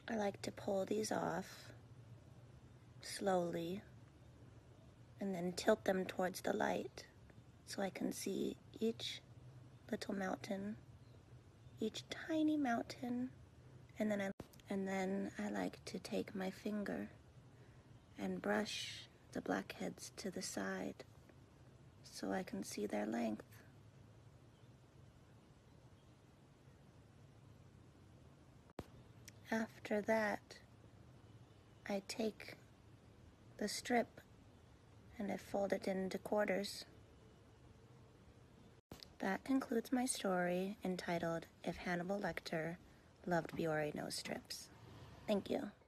I like to pull these off slowly and then tilt them towards the light so I can see each little mountain, each tiny mountain, and then I like to take my finger and brush the blackheads to the side so I can see their length. After that, I take the strip and I fold it into quarters. That concludes my story entitled If Hannibal Lecter Loved Biore Nose Strips. Thank you.